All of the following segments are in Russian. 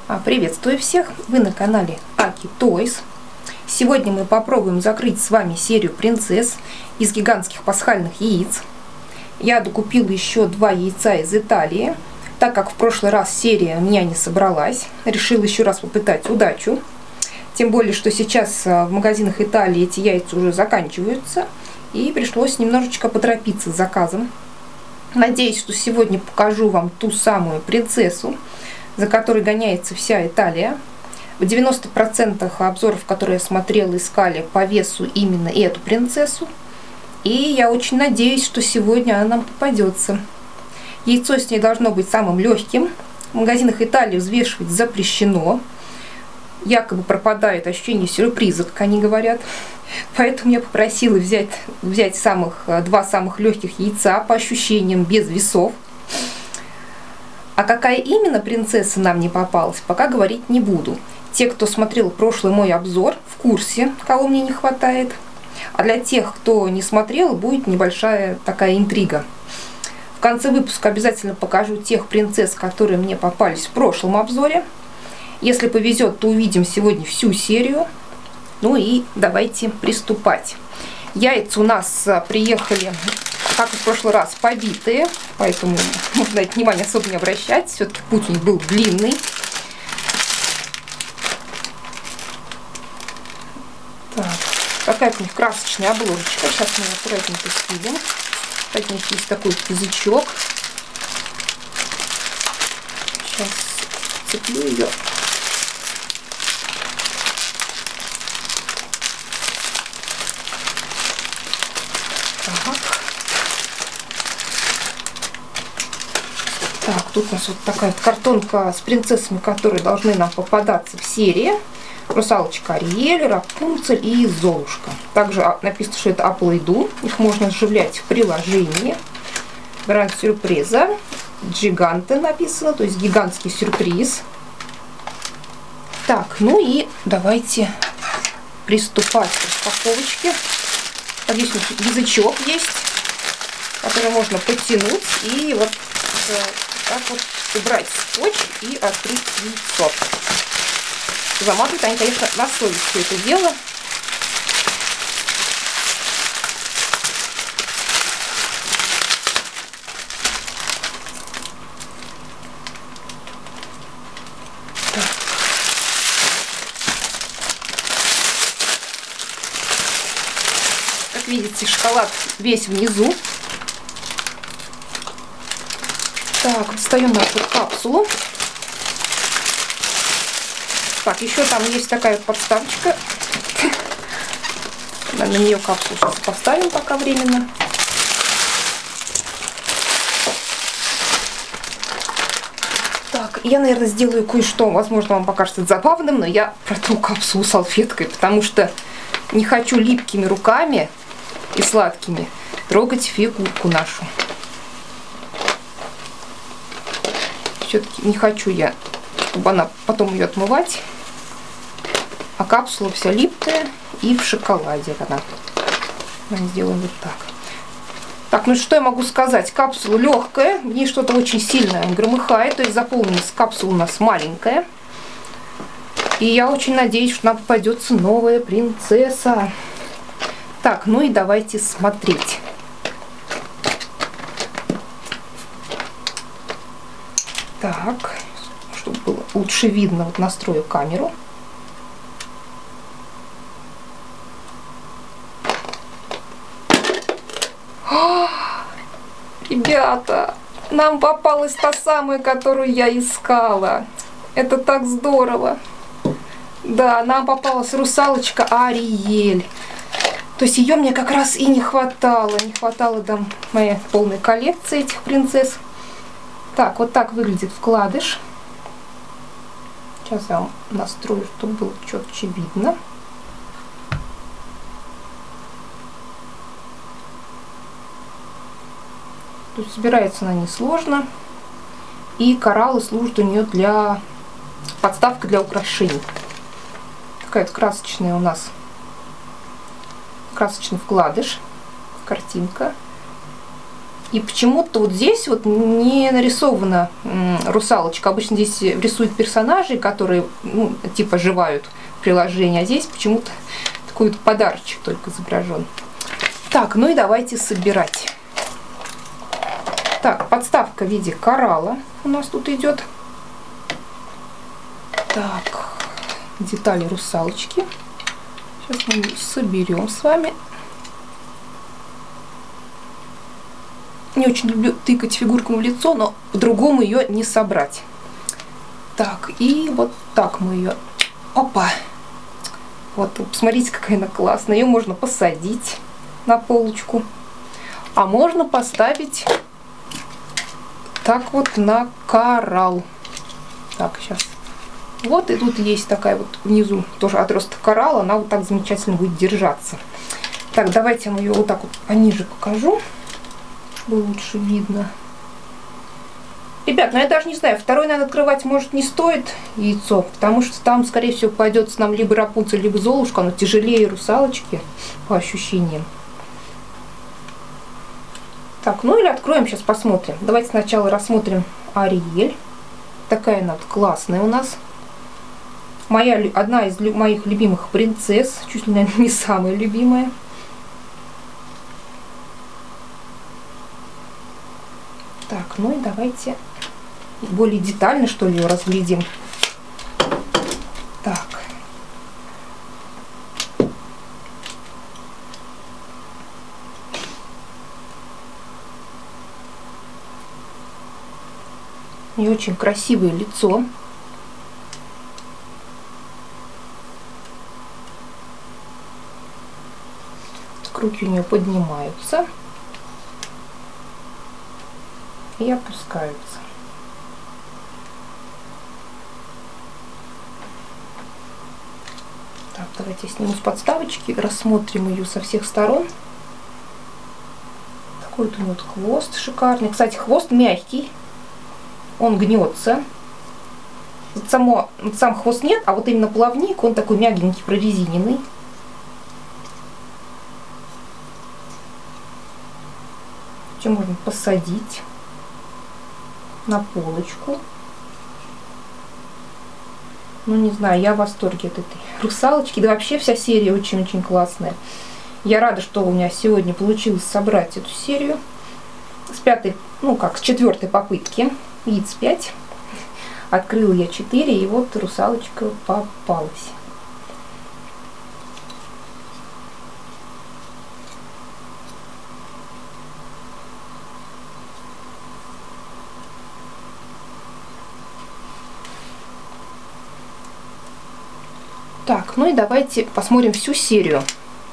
Приветствую всех! Вы на канале Аки Toys. Сегодня мы попробуем закрыть с вами серию принцесс из гигантских пасхальных яиц. Я докупила еще 2 яйца из Италии. Так как в прошлый раз серия у меня не собралась, решила еще раз попытать удачу. Тем более, что сейчас в магазинах Италии эти яйца уже заканчиваются. И пришлось немножечко поторопиться с заказом. Надеюсь, что сегодня покажу вам ту самую принцессу, за которой гоняется вся Италия. В 90% обзоров, которые я смотрела, искали по весу именно эту принцессу. И я очень надеюсь, что сегодня она нам попадется. Яйцо с ней должно быть самым легким. В магазинах Италии взвешивать запрещено. Якобы пропадает ощущение сюрприза, как они говорят. Поэтому я попросила взять 2 самых легких яйца по ощущениям, без весов. А какая именно принцесса нам не попалась, пока говорить не буду. Те, кто смотрел прошлый мой обзор, в курсе, кого мне не хватает. А для тех, кто не смотрел, будет небольшая такая интрига. В конце выпуска обязательно покажу тех принцесс, которые мне попались в прошлом обзоре. Если повезет, то увидим сегодня всю серию. Ну и давайте приступать. Яйца у нас приехали, как и в прошлый раз, побитые, поэтому можно на это внимание особо не обращать. Все-таки путь у них был длинный. Так, какая у них красочная обложечка. Сейчас мы ее аккуратненько скидываем. Аккуратненько есть такой язычок. Сейчас цеплю ее. Так, тут у нас вот такая вот картонка с принцессами, которые должны нам попадаться в серии. Русалочка Ариэль, Рапунцель и Золушка. Также написано, что это Apple ID. Их можно сживлять в приложении. Гранд сюрприза. Джиганте написано, то есть гигантский сюрприз. Так, ну и давайте приступать к распаковочке. Так, здесь язычок есть, который можно подтянуть и вот так вот убрать скотч и открыть яйцо. Заматывают они, конечно, на совесть все это дело. Так. Как видите, шоколад весь внизу. Так, достаем нашу капсулу. Так, еще там есть такая подставочка. На нее капсулу сейчас поставим пока временно. Так, я, наверное, сделаю кое-что. Возможно, вам покажется забавным, но я протру капсулу салфеткой, потому что не хочу липкими руками и сладкими трогать фигурку нашу. Все-таки не хочу я, чтобы она потом ее отмывать. А капсула вся липкая и в шоколаде она. Мы сделаем вот так. Так, ну что я могу сказать? Капсула легкая, в ней что-то очень сильное громыхает, то есть заполненность капсулы у нас маленькая. И я очень надеюсь, что нам попадется новая принцесса. Так, ну и давайте смотреть. Так, чтобы было лучше видно, вот настрою камеру. Ребята, нам попалась та самая, которую я искала. Это так здорово. Да, нам попалась русалочка Ариэль. То есть ее мне как раз и не хватало. Не хватало до моей полной коллекции этих принцесс. Так, вот так выглядит вкладыш. Сейчас я вам настрою, чтобы было четче видно. Тут собирается она несложно. И кораллы служат у нее для подставка для украшений. Такая-то красочная у нас. Красочный вкладыш. Картинка. И почему-то вот здесь вот не нарисована русалочка. Обычно здесь рисуют персонажей, которые, ну, типа оживают в приложении, а здесь почему-то такой вот подарочек только изображен. Так, ну и давайте собирать. Так, подставка в виде коралла у нас тут идет. Так, детали русалочки. Сейчас мы ее соберем с вами. Не очень люблю тыкать фигуркам в лицо, но по-другому ее не собрать. Так, и вот так мы ее... Опа! Вот, посмотрите, какая она классная. Ее можно посадить на полочку. А можно поставить так вот на коралл. Так, сейчас. Вот, и тут есть такая вот внизу тоже отросток коралла. Она вот так замечательно будет держаться. Так, давайте я ее вот так вот пониже покажу, чтобы лучше видно. Ребят, ну я даже не знаю, второй надо открывать, может, не стоит яйцо, потому что там, скорее всего, пойдет нам либо Рапунцель, либо Золушка, оно тяжелее русалочки, по ощущениям. Так, ну или откроем, сейчас посмотрим. Давайте сначала рассмотрим Ариэль. Такая она вот классная у нас. Одна из моих любимых принцесс, чуть ли, наверное, не самая любимая. Так, ну и давайте более детально, что ли, ее разглядим. Так. У нее очень красивое лицо. Руки у нее поднимаются и опускаются. Так, давайте я сниму с подставочки, рассмотрим ее со всех сторон. Такой вот у нее хвост шикарный. Кстати, хвост мягкий, он гнется. Вот сам хвост нет, а вот именно плавник, он такой мягенький, прорезиненный. Еще можно посадить на полочку. Ну, не знаю, я в восторге от этой русалочки. Да вообще вся серия очень-очень классная. Я рада, что у меня сегодня получилось собрать эту серию с пятой, ну как, с четвертой попытки. Яиц 5. Открыла я 4, и вот русалочка попалась. Так, ну и давайте посмотрим всю серию.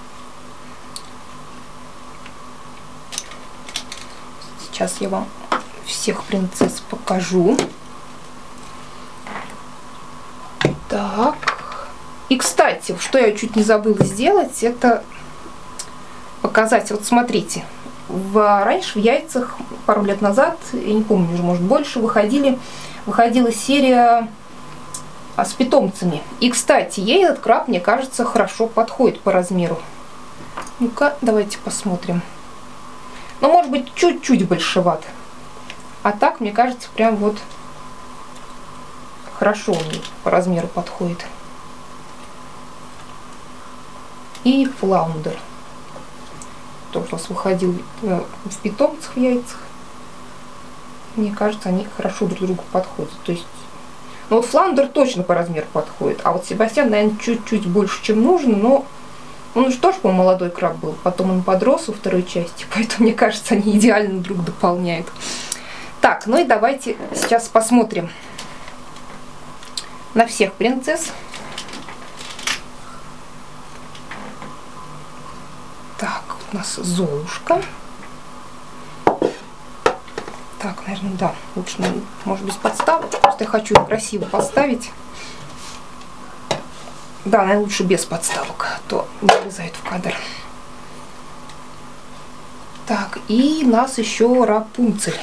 Сейчас я вам всех принцесс покажу. Так. И, кстати, что я чуть не забыла сделать, это показать. Вот смотрите, раньше в яйцах пару лет назад, я не помню, уже может больше, выходила серия с питомцами. И, кстати, ей этот краб, мне кажется, хорошо подходит по размеру. Ну-ка, давайте посмотрим. Ну, может быть, чуть-чуть большеват. А так, мне кажется, прям вот хорошо он по размеру подходит. И флаундер. Тоже у нас выходил в питомцах, в яйцах. Мне кажется, они хорошо друг другу подходят. То есть, ну вот флаундер точно по размеру подходит. А вот Себастьян, наверное, чуть-чуть больше, чем нужно, но он же тоже, по-моему, молодой краб был. Потом он подрос во второй части, поэтому, мне кажется, они идеально друг дополняют. Так, ну и давайте сейчас посмотрим на всех принцесс. Так, у нас Золушка. Так, наверное, да, лучше, может, без подставок. Просто я хочу красиво поставить. Да, наверное, лучше без подставок, а то не влезает в кадр. Так, и у нас еще Рапунцель.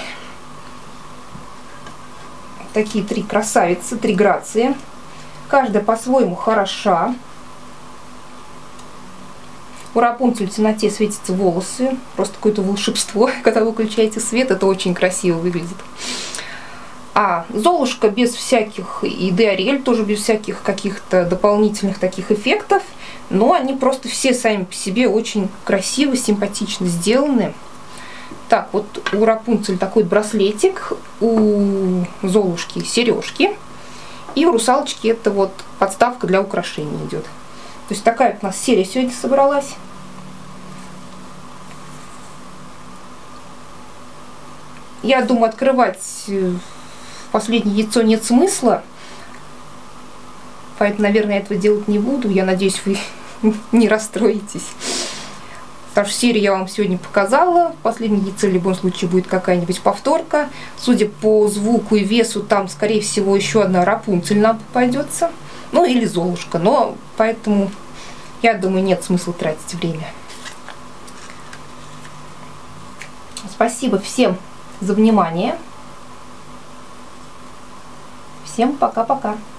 Такие 3 красавицы, 3 грации. Каждая по-своему хороша. У Рапунцель в темноте светятся волосы. Просто какое-то волшебство. Когда вы выключаете свет, это очень красиво выглядит. А Золушка без всяких, и Деориэль тоже без всяких каких-то дополнительных таких эффектов. Но они просто все сами по себе очень красиво, симпатично сделаны. Так, вот у Рапунцель такой браслетик, у Золушки сережки. И у Русалочки это вот подставка для украшений идет. То есть такая вот у нас серия сегодня собралась. Я думаю, открывать последнее яйцо нет смысла. Поэтому, наверное, я этого делать не буду. Я надеюсь, вы не расстроитесь. Потому что серию я вам сегодня показала. В последнем яйце в любом случае будет какая-нибудь повторка. Судя по звуку и весу, там, скорее всего, еще одна Рапунцель нам попадется. Ну, или Золушка. Но поэтому, я думаю, нет смысла тратить время. Спасибо всем за внимание. Всем пока-пока.